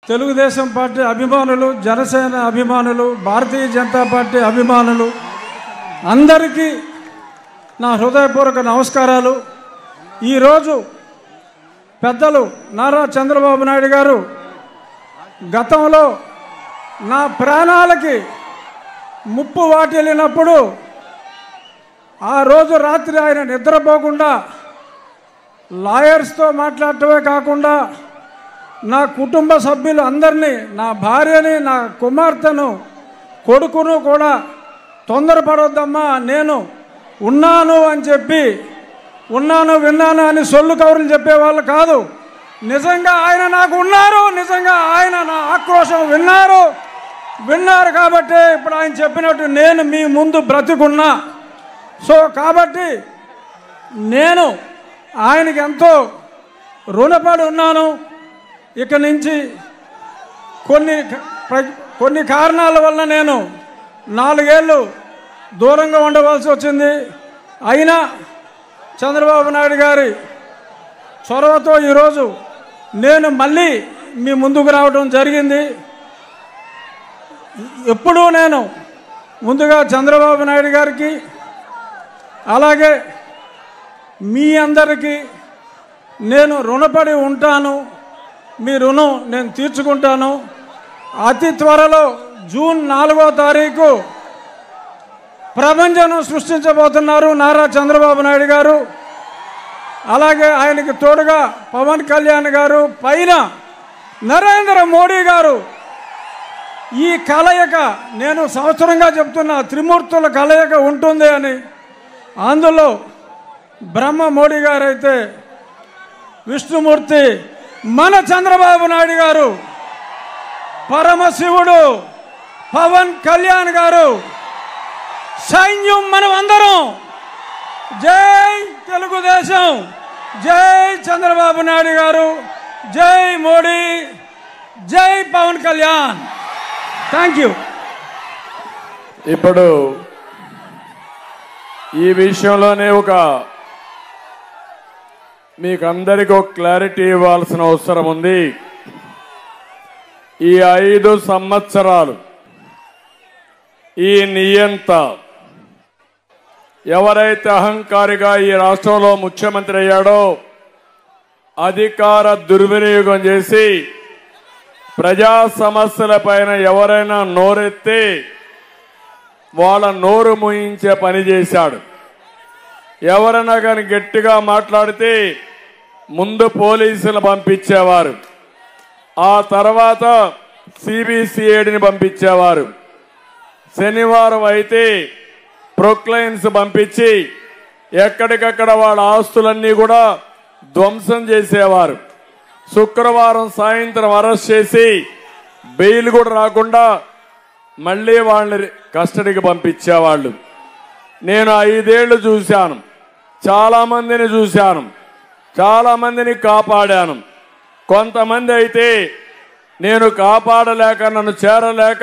Telugu Desam party అభిమానులు, జనసేన అభిమానులు, భారతీయ Janata party అభిమానులు అందరికీ నా హృదయపూర్వక నమస్కారాలు. ఈరోజు పెద్దలు నారా చంద్రబాబు నాయుడు గారు గతంలో నా ప్రాణాలకి ముప్పు వాటిల్లినప్పుడు ఆ రోజు రాత్రి ఆయన నిద్రపోకుండా లాయర్స్తో మాట్లాడటమే కాకుండా నా కుటుంబ సభ్యులు అందరినీ, నా భార్యని, నా కుమార్తెను, కొడుకును కూడా తొందరపడొద్దమ్మా, నేను ఉన్నాను అని చెప్పి, ఉన్నాను విన్నాను అని సొల్లు కబుర్లు చెప్పేవాళ్ళు కాదు. నిజంగా ఆయన నాకు ఉన్నారు, నిజంగా ఆయన నా ఆక్రోశం విన్నారు కాబట్టి ఇప్పుడు ఆయన చెప్పినట్టు నేను మీ ముందు బ్రతికున్నా. సో కాబట్టి నేను ఆయనకి ఎంతో రుణపడి ఉన్నాను. ఇక నుంచి కొన్ని కారణాల వల్ల నేను 4 ఏళ్ళు దూరంగా ఉండవలసి వచ్చింది. అయినా చంద్రబాబు నాయుడు గారి చొరవతో ఈరోజు నేను మళ్ళీ మీ ముందుకు రావడం జరిగింది. ఎప్పుడూ నేను ముందుగా చంద్రబాబు నాయుడు గారికి, అలాగే మీ అందరికీ నేను రుణపడి ఉంటాను. మీ రుణం నేను తీర్చుకుంటాను. అతి త్వరలో జూన్ 4వ తారీఖు ప్రపంచం సృష్టించబోతున్నారు నారా చంద్రబాబు నాయుడు గారు. అలాగే ఆయనకి తోడుగా పవన్ కళ్యాణ్ గారు, పైన నరేంద్ర మోడీ గారు. ఈ కలయిక నేను సంవత్సరంగా చెప్తున్న త్రిమూర్తుల కలయిక ఉంటుంది అని. అందులో బ్రహ్మ మోడీ గారు అయితే, విష్ణుమూర్తి మన చంద్రబాబు నాయుడు గారు, పరమశివుడు పవన్ కళ్యాణ్ గారు, సైన్యం మనం అందరం. జై తెలుగుదేశం, జై చంద్రబాబు నాయుడు గారు, జై మోడీ, జై పవన్ కళ్యాణ్. Thank you. ఇప్పుడు ఈ విషయంలోనే మీకు అందరికీ ఒక క్లారిటీ ఇవ్వాల్సిన అవసరం ఉంది. ఈ 5 సంవత్సరాలు ఈ నియంత ఎవరైతే అహంకారిగా ఈ రాష్ట్రంలో ముఖ్యమంత్రి అయ్యాడో, అధికార దుర్వినియోగం చేసి ప్రజా సమస్యలపైన ఎవరైనా నోరెత్తి వాళ్ళ నోరు మూయించే పని చేశాడు. ఎవరైనా కానీ గట్టిగా మాట్లాడితే ముందు పోలీసులు పంపించేవారు, ఆ తర్వాత సిబిసిఐడిని పంపించేవారు. శనివారం అయితే ప్రొక్లైన్స్ పంపించి ఎక్కడికక్కడ వాళ్ళ ఆస్తులన్నీ కూడా ధ్వంసం చేసేవారు. శుక్రవారం సాయంత్రం అరెస్ట్ చేసి బెయిల్ కూడా రాకుండా మళ్ళీ వాళ్ళని కస్టడీకి పంపించేవాళ్ళు. నేను 5 ఏళ్లు చూశాను, చాలా మందిని చూశాను, చాలా మందిని కాపాడాను. కొంతమంది అయితే నేను కాపాడలేక, నన్ను చేరలేక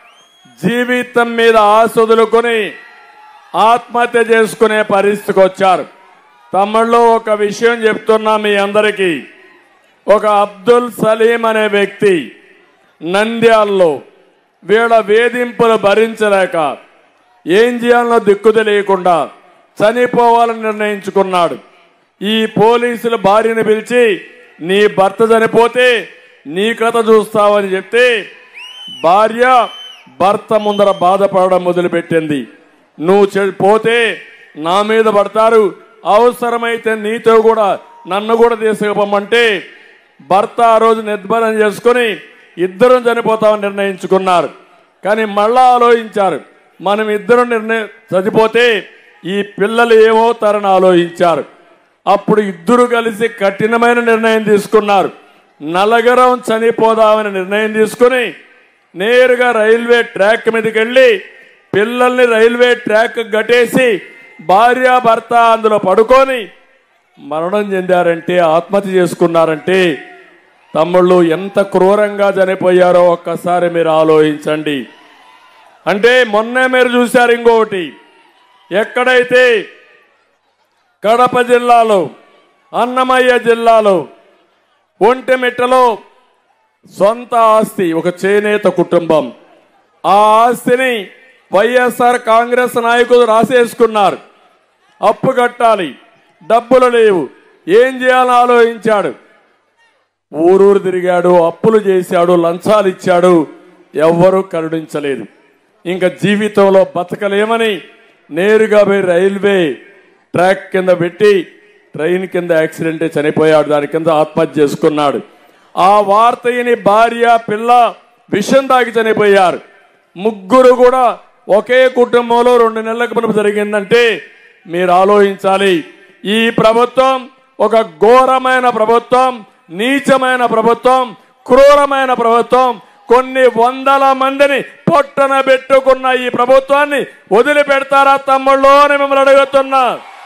జీవితం మీద ఆశ వదులుకొని ఆత్మహత్య చేసుకునే పరిస్థితికి వచ్చారు. తమిళ్లో ఒక విషయం చెప్తున్నా మీ అందరికీ. ఒక అబ్దుల్ సలీం అనే వ్యక్తి నంద్యాలలో వీళ్ళ వేధింపులు భరించలేక ఏం చేయాలనో దిక్కు తెలియకుండా చనిపోవాలని నిర్ణయించుకున్నాడు. ఈ పోలీసులు భార్యను పిలిచి, నీ భర్త చనిపోతే నీ కథ చూస్తావని చెప్తే భార్య భర్త ముందర బాధపడడం మొదలుపెట్టింది. నువ్వు పోతే నా మీద పడతారు, అవసరమైతే నీతో కూడా నన్ను కూడా తీసుకుపోమంటే భర్త ఆ రోజు నిర్భరం చేసుకుని ఇద్దరం చనిపోతామని నిర్ణయించుకున్నారు. కానీ మళ్ళా ఆలోచించారు, మనం ఇద్దరం చనిపోతే ఈ పిల్లలు ఏమవుతారని ఆలోచించారు. అప్పుడు ఇద్దరు కలిసి కఠినమైన నిర్ణయం తీసుకున్నారు. నలుగురం చనిపోదామని నిర్ణయం తీసుకుని నేరుగా రైల్వే ట్రాక్ మీదకి వెళ్ళి పిల్లల్ని రైల్వే ట్రాక్ గట్టేసి భార్యాభర్త అందులో పడుకొని మరణం చెందారంటే, ఆత్మహత్య చేసుకున్నారంటే తమ్ముళ్ళు ఎంత క్రూరంగా చనిపోయారో ఒక్కసారి మీరు ఆలోచించండి. అంటే మొన్నే మీరు చూశారు ఇంకొకటి, ఎక్కడైతే కడప జిల్లాలో, అన్నమయ్య జిల్లాలో, ఒంటిమిట్టలో సొంత ఆస్తి, ఒక చేనేత కుటుంబం. ఆ ఆస్తిని వైఎస్ఆర్ కాంగ్రెస్ నాయకులు రాసేసుకున్నారు. అప్పు కట్టాలి, డబ్బులు లేవు, ఏం చేయాలని ఆలోచించాడు. ఊరూరు తిరిగాడు, అప్పులు చేశాడు, లంచాలు ఇచ్చాడు, ఎవ్వరూ కరుణించలేదు. ఇంకా జీవితంలో బతకలేమని నేరుగా పోయి రైల్వే ట్రాక్ కింద పెట్టి ట్రైన్ కింద యాక్సిడెంట్ చనిపోయాడు. దాని కింద ఆత్మహత్య చేసుకున్నాడు. ఆ వార్తని భార్య పిల్ల విషం తాగి చనిపోయారు. ముగ్గురు కూడా ఒకే కుటుంబంలో 2 నెలలకు మునుపు జరిగిందంటే మీరు ఆలోచించాలి. ఈ ప్రభుత్వం ఒక ఘోరమైన ప్రభుత్వం, నీచమైన ప్రభుత్వం, క్రూరమైన ప్రభుత్వం. కొన్ని వందల మందిని పొట్టన పెట్టుకున్న ఈ ప్రభుత్వాన్ని వదిలిపెడతారా తమ్ముళ్ళు అని మిమ్మల్ని అడుగుతున్నా.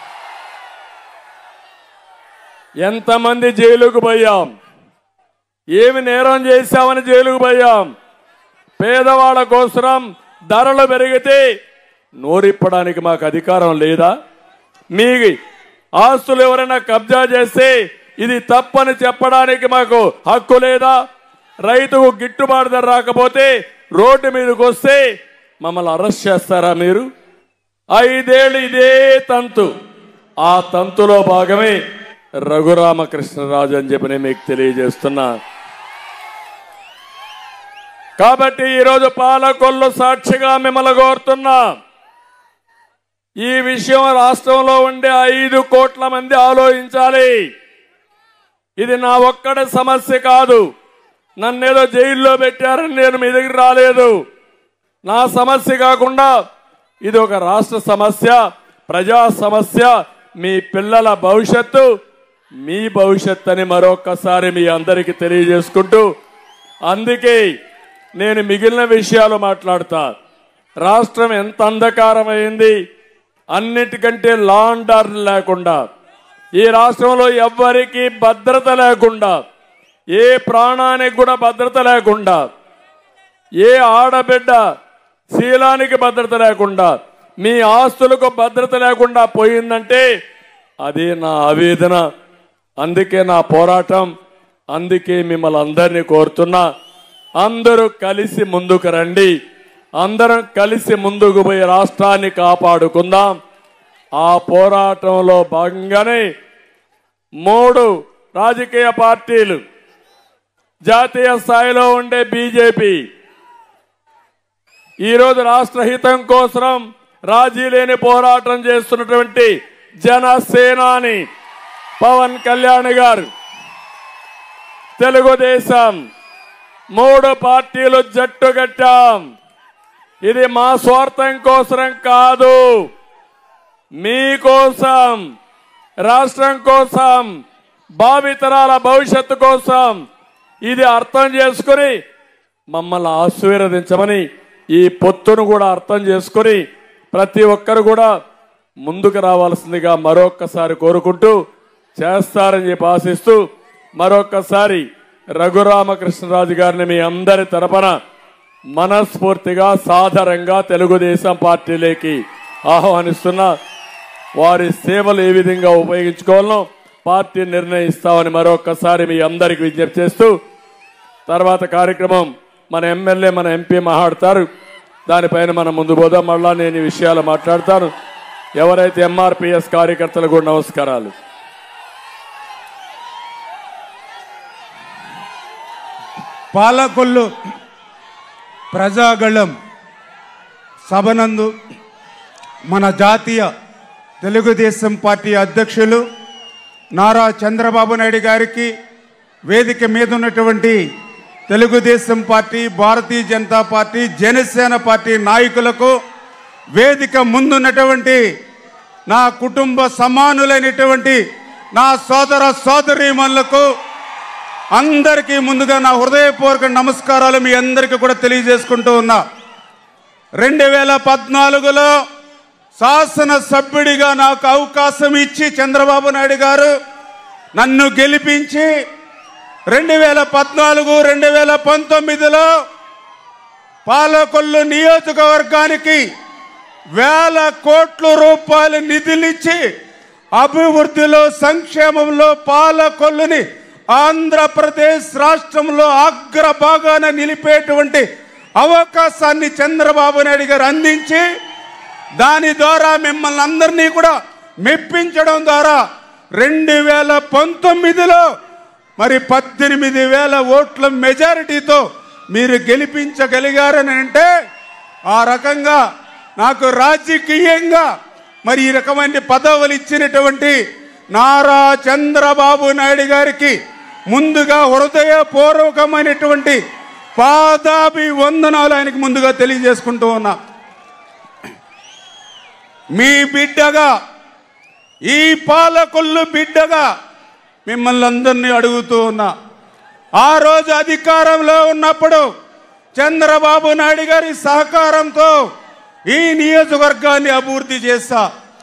ఎంతమంది జైలుకు పోయాం, ఏమి నేరం చేశామని జైలుకు పోయాం. పేదవాళ్ళ కోసం ధరలు పెరిగితే నోరిప్పడానికి మాకు అధికారం లేదా? మీ ఆస్తులు ఎవరైనా కబ్జా చేస్తే ఇది తప్పని చెప్పడానికి మాకు హక్కు లేదా? రైతుకు గిట్టుబాటు ధర రాకపోతే రోడ్డు మీదకి వస్తే మమ్మల్ని అరెస్ట్ చేస్తారా మీరు? 5 ఏళ్ళు ఇదే తంతు. ఆ తంతులో భాగమే రఘురామకృష్ణరాజు అని చెప్పి నేను మీకు తెలియజేస్తున్నా. కాబట్టి ఈరోజు పాలకొల్లు సాక్షిగా మిమ్మల్ని కోరుతున్నా, ఈ విషయం రాష్ట్రంలో ఉండే 5 కోట్ల మంది ఆలోచించాలి. ఇది నా ఒక్కడి సమస్య కాదు. నన్నేదో జైల్లో పెట్టారని నేను మీ దగ్గర రాలేదు. నా సమస్య కాకుండా ఇది ఒక రాష్ట్ర సమస్య, ప్రజా సమస్య, మీ పిల్లల భవిష్యత్తు, మీ భవిష్యత్తు అని మరొకసారి మీ అందరికీ తెలియజేసుకుంటూ, అందుకే నేను మిగిలిన విషయాలు మాట్లాడతా. రాష్ట్రం ఎంత అంధకారమైంది, అన్నిటికంటే లా అండ్ ఆర్డర్ లేకుండా, ఈ రాష్ట్రంలో ఎవ్వరికీ భద్రత లేకుండా, ఏ ప్రాణానికి కూడా భద్రత లేకుండా, ఏ ఆడబిడ్డ శీలానికి భద్రత లేకుండా, మీ ఆస్తులకు భద్రత లేకుండా పోయిందంటే అదే నా ఆవేదన. అందుకే నా పోరాటం. అందుకే మిమ్మల్ని అందరినీ కోరుతున్నా, అందరూ కలిసి ముందుకు రండి. అందరం కలిసి ముందుకు పోయి రాష్ట్రాన్ని కాపాడుకుందాం. ఆ పోరాటంలో భాగంగానే 3 రాజకీయ పార్టీలు, జాతీయ స్థాయిలో ఉండే బీజేపీ, ఈరోజు రాష్ట్ర హితం కోసం రాజీ లేని పోరాటం చేస్తున్నటువంటి జనసేనాని పవన్ కళ్యాణ్ గారు, తెలుగుదేశం, 3 పార్టీలు జట్టు కట్టాం. ఇది మా స్వార్థం కోసం కాదు, మీకోసం, రాష్ట్రం కోసం, భావితరాల భవిష్యత్తు కోసం. ఇది అర్థం చేసుకుని మమ్మల్ని ఆశీర్వదించమని, ఈ పొత్తును కూడా అర్థం చేసుకుని ప్రతి ఒక్కరు కూడా ముందుకు రావాల్సిందిగా మరొక్కసారి కోరుకుంటూ, చేస్తారని చెప్పి ఆశిస్తూ, మరొక్కసారి రఘురామకృష్ణరాజు గారిని మీ అందరి తరపున మనస్ఫూర్తిగా సాదరంగా తెలుగుదేశం పార్టీలోకి ఆహ్వానిస్తున్నా. వారి సేవలు ఏ విధంగా ఉపయోగించుకోవాలో పార్టీ నిర్ణయిస్తామని మరొక్కసారి మీ అందరికి విజ్ఞప్తి చేస్తూ, తర్వాత కార్యక్రమం మన ఎమ్మెల్యే, మన ఎంపీ మాట్లాడతారు. దానిపైన మనం ముందు పోదాం. మళ్ళా నేను ఈ విషయాలు మాట్లాడతాను. ఎవరైతే ఎంఆర్పిఎస్ కార్యకర్తలు కూడా నమస్కారాలు. పాలకొల్లు ప్రజాగళం సభనందు మన జాతీయ తెలుగుదేశం పార్టీ అధ్యక్షులు నారా చంద్రబాబు నాయుడు గారికి, వేదిక మీద ఉన్నటువంటి Telugu Desam party, Bharatiya Janata party, Janasena party నాయకులకు, వేదిక ముందున్నటువంటి నా కుటుంబ సమానులైనటువంటి నా సోదర సోదరీమణులకు అందరికీ ముందుగా నా హృదయపూర్వక నమస్కారాలు మీ అందరికీ కూడా తెలియజేసుకుంటూ ఉన్నా. 2014లో శాసనసభ్యుడిగా నాకు అవకాశం ఇచ్చి చంద్రబాబు నాయుడు గారు నన్ను గెలిపించి 2014, 2019లో పాలకొల్లు నియోజకవర్గానికి 1000 కోట్ల రూపాయల నిధులిచ్చి అభివృద్ధిలో, సంక్షేమంలో పాలకొల్లుని ఆంధ్రప్రదేశ్ రాష్ట్రంలో అగ్రభాగాన నిలిపేటువంటి అవకాశాన్ని చంద్రబాబు నాయుడు గారు అందించి దాని ద్వారా మిమ్మల్ని అందరినీ కూడా మెప్పించడం ద్వారా 2019లో మరి 18,000 ఓట్ల మెజారిటీతో మీరు గెలిపించగలిగారని అంటే ఆ రకంగా నాకు రాజకీయంగా మరి ఈ రకమైన పదవులు ఇచ్చినటువంటి నారా చంద్రబాబు నాయుడు గారికి ముందుగా హృదయపూర్వకమైనటువంటి పాదాభివందనాలు ఆయనకు ముందుగా తెలియజేసుకుంటూ ఉన్నా. మీ బిడ్డగా, ఈ పాలకొల్లు బిడ్డగా మిమ్మల్ని అందరినీ అడుగుతూ ఉన్నా. ఆ రోజు అధికారంలో ఉన్నప్పుడు చంద్రబాబు నాయుడు గారి సహకారంతో ఈ నియోజకవర్గాన్ని అభివృద్ధి చేశా.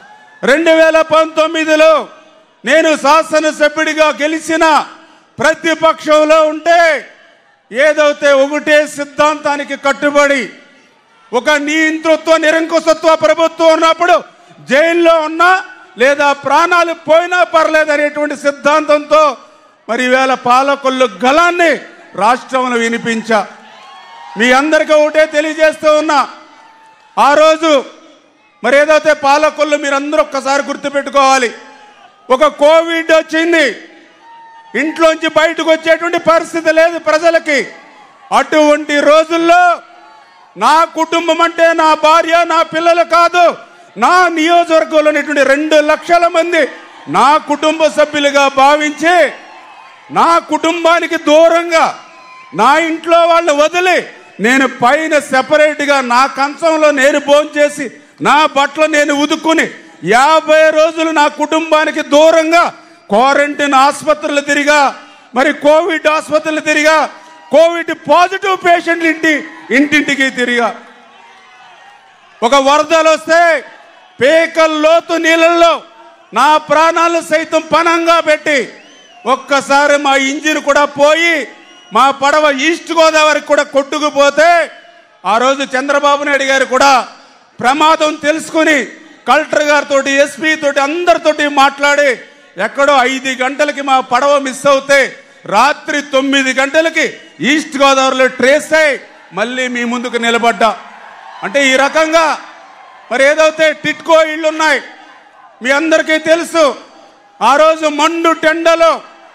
2019లో నేను శాసనసభ్యుడిగా గెలిచిన ప్రతిపక్షంలో ఉంటే ఏదైతే ఒకటే సిద్ధాంతానికి కట్టుబడి ఒక నియంతృత్వ ప్రభుత్వం ఉన్నప్పుడు జైల్లో ఉన్నా లేదా ప్రాణాలు పోయినా పర్లేదు అనేటువంటి సిద్ధాంతంతో మరి ఈవేళ పాలకొల్లు గళాన్ని రాష్ట్రంలో వినిపించా. మీ అందరికీ ఒకటే తెలియజేస్తూ ఉన్నా, ఆ రోజు మరి ఏదైతే పాలకొల్లు మీరందరూ ఒక్కసారి గుర్తుపెట్టుకోవాలి. ఒక కోవిడ్ వచ్చింది, ఇంట్లోంచి బయటకు వచ్చేటువంటి పరిస్థితి లేదు ప్రజలకి. అటువంటి రోజుల్లో నా కుటుంబం అంటే నా భార్య, నా పిల్లలు కాదు, నా నియోజకవర్గంలో 2 లక్షల మంది నా కుటుంబ సభ్యులుగా భావించి నా కుటుంబానికి దూరంగా నా ఇంట్లో వాళ్ళు వదిలి నేను పైన సెపరేట్గా నా కంచంలో నేను భోంచేసి నా బట్టలు నేను ఉదుక్కుని 50 రోజులు నా కుటుంబానికి దూరంగా క్వారంటైన్ ఆసుపత్రులు తిరిగా, మరి కోవిడ్ ఆసుపత్రులు తిరిగా, కోవిడ్ పాజిటివ్ పేషెంట్లు ఇంటింటికి తిరిగా. ఒక వరదలు వస్తే పేకల్లోతు నీళ్ళల్లో నా ప్రాణాలు సైతం పణంగా పెట్టి ఒక్కసారి మా ఇంజిన్ కూడా పోయి మా పడవ ఈస్ట్ గోదావరికి కూడా కొట్టుకుపోతే ఆ రోజు చంద్రబాబు నాయుడు గారు కూడా ప్రమాదం తెలుసుకుని కలెక్టర్ గారితో, ఎస్పీ తోటి అందరితోటి మాట్లాడి ఎక్కడో 5 గంటలకి మా పడవ మిస్ అవుతే రాత్రి 9 గంటలకి ఈస్ట్ గోదావరిలో ట్రేస్ అయి మళ్ళీ మీ ముందుకు నిలబడ్డా. అంటే ఈ రకంగా మరి ఏదైతే టిట్కో ఇళ్ళు ఉన్నాయి మీ అందరికీ తెలుసు. ఆ రోజు మండు టెండలో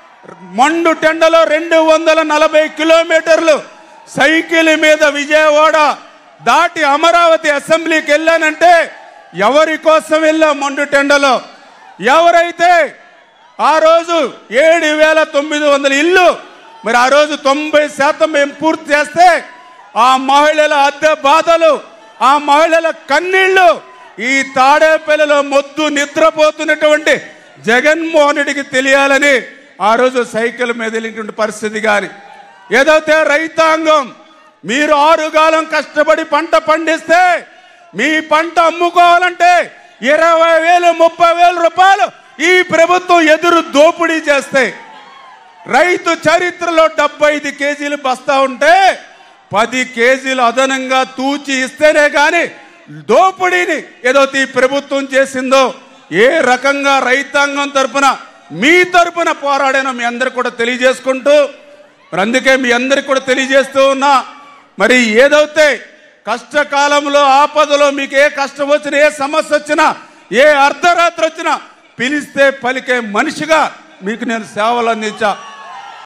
240 కిలోమీటర్లు సైకిల్ మీద విజయవాడ దాటి అమరావతి అసెంబ్లీకి వెళ్ళానంటే ఎవరి కోసం వెళ్ళా? మండు టెండలో ఎవరైతే ఆ రోజు 7,900 ఇల్లు మరి ఆ రోజు 90% మేము పూర్తి చేస్తే ఆ మహిళల అద్దె బాధలు, ఆ మహిళల కన్నీళ్లు ఈ తాడేపల్లిలో మొద్దు నిద్రపోతున్నటువంటి జగన్మోహన్ రెడ్డికి తెలియాలని ఆ రోజు సైకిల్ మీద వెళ్ళినటువంటి పరిస్థితి. కానీ ఏదైతే రైతాంగం మీరు 6 కాలం కష్టపడి పంట పండిస్తే మీ పంట అమ్ముకోవాలంటే 20,000 30,000 రూపాయలు ఈ ప్రభుత్వం ఎదురు దోపిడీ చేస్తే, రైతు చరిత్రలో 75 కేజీలు బస్తా ఉంటే 10 కేజీలు అదనంగా తూచి ఇస్తేనే కానీ దోపిడీని ఏదైతే ఈ ప్రభుత్వం చేసిందో ఏ రకంగా రైతాంగం తరపున మీ తరపున పోరాడానో మీ అందరికి కూడా తెలియజేసుకుంటూ మరి అందుకే మీ అందరికి కూడా తెలియజేస్తూ ఉన్నా. మరి ఏదైతే కష్టకాలంలో ఆపదలో మీకు ఏ కష్టం వచ్చినా, ఏ సమస్య వచ్చినా, ఏ అర్ధరాత్రి వచ్చినా పిలిస్తే పలికే మనిషిగా మీకు నేను సేవలు అందించా.